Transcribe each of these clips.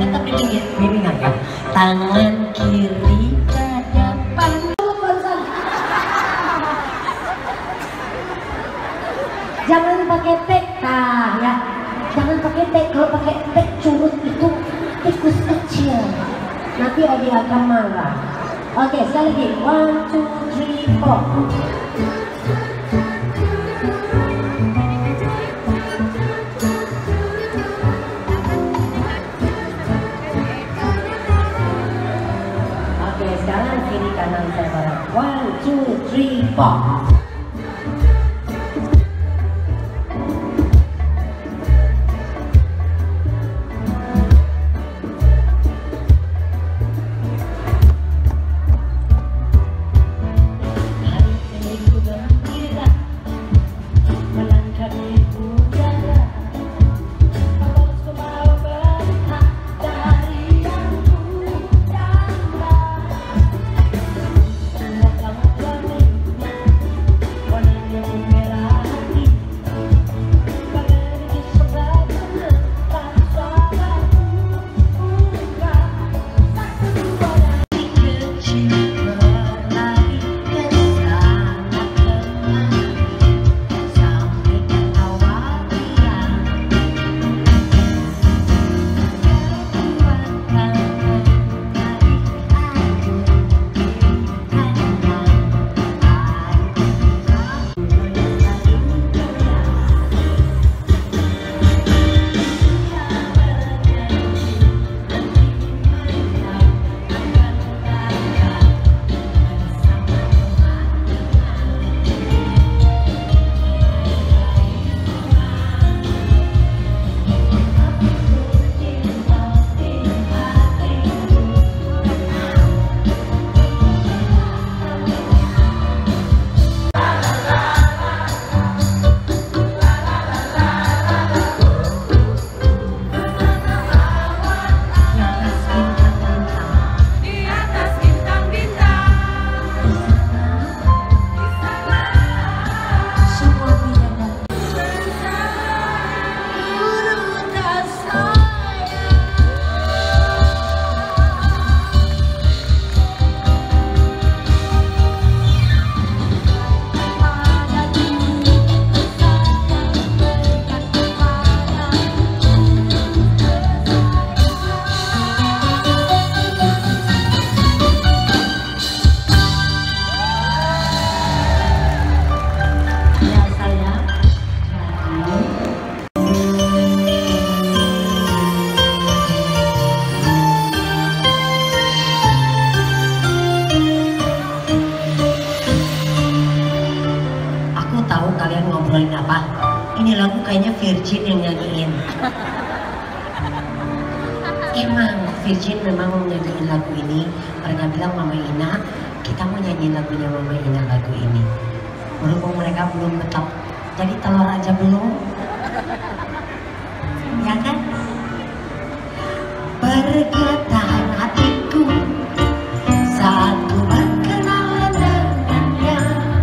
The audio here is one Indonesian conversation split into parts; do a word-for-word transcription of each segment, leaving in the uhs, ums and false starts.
tetap di bimbingan ya. Tangan kiri ke depan. Jangan pakai tek, nah ya. Jangan pakai tek. Kalau pakai tek curut itu tikus kecil. Nanti Odi akan marah. Oke, sekali lagi. One, two, three, four. Oke, sekarang kiri kanan saya bareng. One, two, three, four. ngobrolin apa? Ini lagu kayaknya Virgin yang nyanyiin. Emang Virgin memang nyanyiin lagu ini. Mereka bilang Mama Ina, kita mau nyanyiin lagunya Mama Ina lagu ini. Berhubung mereka belum betap jadi telur aja belum, ya kan? Bergetar hatiku saat ku berkenalan dengannya.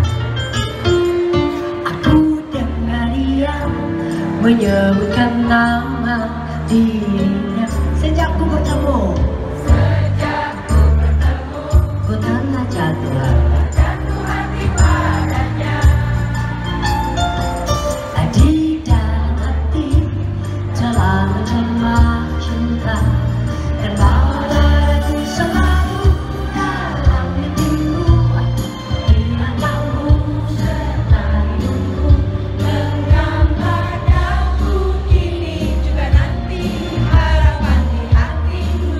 Aku dengar dia menyebutkan nama dirinya. Sejak ku bertemu, sejak ku bertemu, ku telah jatuh jatuh hati padanya. Di dalam hati telah menjelma cinta. Dan bawaku selalu dalam mimpiku, ingat kamu serta hidupku. Genggam padaku kini juga nanti, harapan di hatiku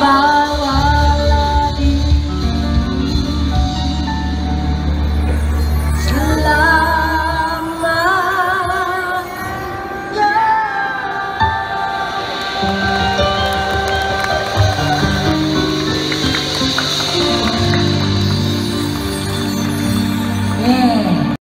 kembali.